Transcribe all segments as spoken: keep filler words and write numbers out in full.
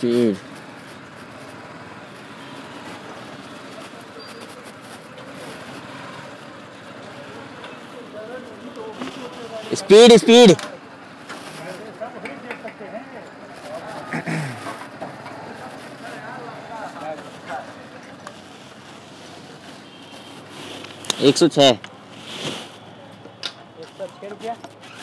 Speed speed speed एक सौ छः एक सौ छः रुपया।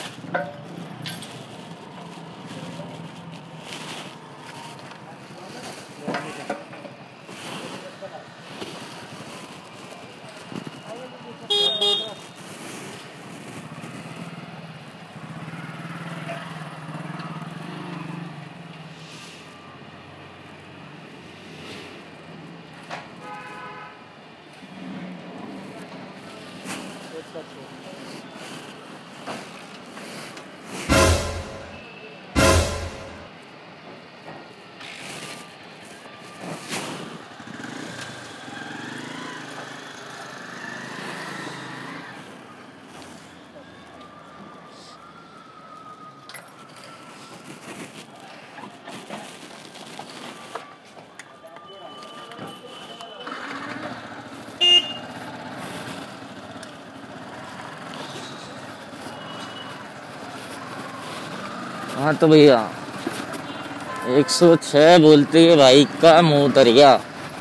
हाँ तो भैया एक सौ छः बोलते ही बाइक का मुंह उतर गया।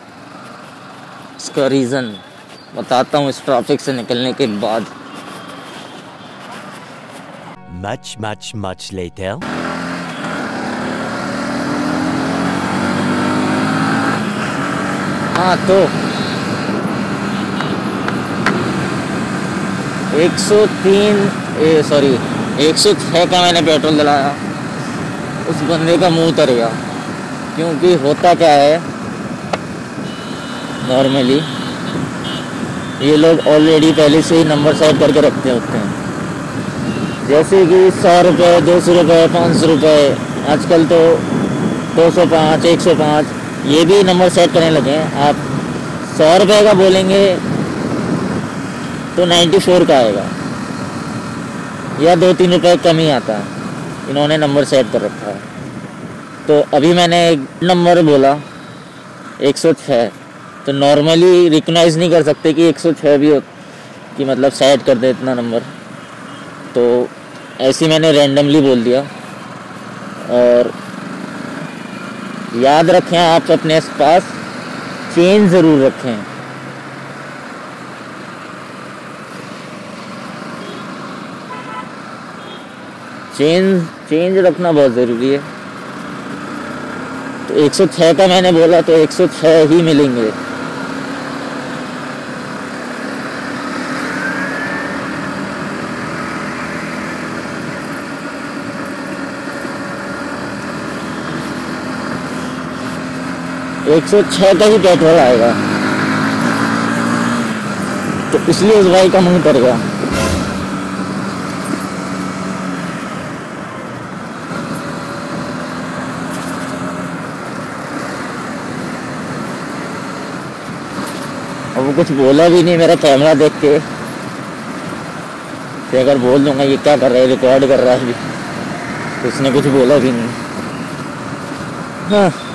इसका रीज़न बताता हूँ इस ट्रैफिक से निकलने के बाद। Much, much, much later. हाँ तो एक सौ तीन सॉरी एक सौ छः का मैंने पेट्रोल डलाया, उस बंदे का मुंह उतर गया। क्योंकि होता क्या है, नॉर्मली ये लोग ऑलरेडी पहले से ही नंबर सेट करके रखते होते हैं, जैसे कि सौ रुपये, दो सौ रुपये, पाँच सौ रुपये, आजकल तो दो सौ पाँच, एक सौ पाँच, ये भी नंबर सेट करने लगे हैं। आप सौ रुपये का बोलेंगे तो नाइन्टी फोर का आएगा या दो तीन रुपये कम ही आता है। इन्होंने नंबर सेट कर रखा है। तो अभी मैंने एक नंबर बोला एक सौ छः, तो नॉर्मली रिकग्नाइज नहीं कर सकते कि एक सौ छः भी हो कि मतलब सेट कर दे इतना नंबर। तो ऐसे ही मैंने रैंडमली बोल दिया। और याद रखें आप अपने पास चेन ज़रूर रखें। चेंज चेंज रखना बहुत ज़रूरी है। तो एक सौ छः का मैंने बोला तो एक सौ छः ही मिलेंगे। एक सौ छः का ही पेट्रोल आएगा, तो इसलिए उस भाई का मुंह उतर गया। और वो कुछ बोला भी नहीं मेरा कैमरा देख के कि अगर बोल दूंगा ये क्या कर रहा है, रिकॉर्ड कर रहा है भी, तो उसने कुछ बोला भी नहीं। हाँ।